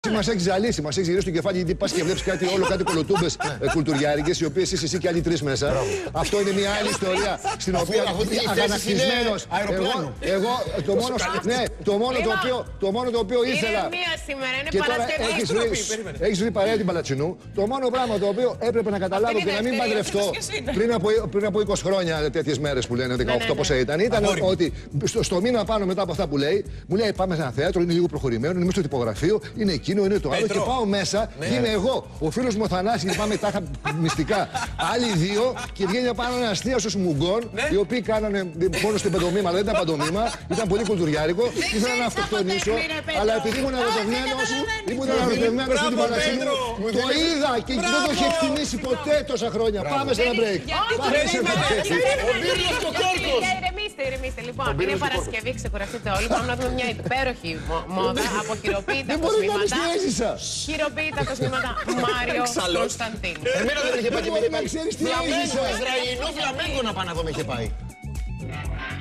μας έχει ζαλίσει, μας έχει γυρίσει το κεφάλι, γιατί πας και βλέπεις κάτι κολοτούμπες κουλτουριάρικες, οι οποίες είσαι εσύ και άλλοι 3 μέσα. Αυτό είναι μια άλλη ιστορία, στην οποία αγανακτισμένος. Εγώ το μόνο το οποίο ήθελα. Είναι μία σήμερα, είναι Και τώρα έχεις βρει παρέα την Παλατσινού. Το μόνο πράγμα το οποίο έπρεπε να καταλάβω και να μην παντρευτώ πριν από 20 χρόνια, τέτοιες μέρες που λένε, 18 πόσα ήταν ότι στο μήνα πάνω μετά από αυτά που λέει, μου λέει πάμε σε ένα θέατρο, είναι λίγο προχωρημένο, είναι στο τυπογραφείο, είναι εκείνο, είναι το άλλο. Και πάω μέσα, είμαι εγώ, ο φίλος μου ο Θανάσης, πάμε τάχα μυστικά. Άλλοι 2 και βγαίνει πάνω ένα αστίασος μουγκών, οι οποίοι κάνανε μόνο στην παντομήμα, αλλά δεν ήταν παντομήμα, ήταν πολύ κουλτουριάρικο. Ήθελα να αυτοκτονήσω, αλλά επειδή ήμουν ερωτευμένος με την Παλατσινού, το είδα και δεν το είχε εκτιμήσει ποτέ τόσα χρόνια. Πάμε σε ένα break. Ο Μπύρλος και ο Κόρκος. Ηρεμήστε. Λοιπόν, είναι Παρασκευή, ξεκουραστείτε όλοι. Πάμε να δούμε μια υπέροχη μόδα από χειροποίητα κοσμήματα. Χειροποίητα κοσμήματα Μάριο Κωνσταντίνου. Εμένα δεν είχε πάει και με είχε πάει. Ξέρεις τι έζησα. Ισραηλινό φλαμέγκο να πάω να δω με είχε πάει.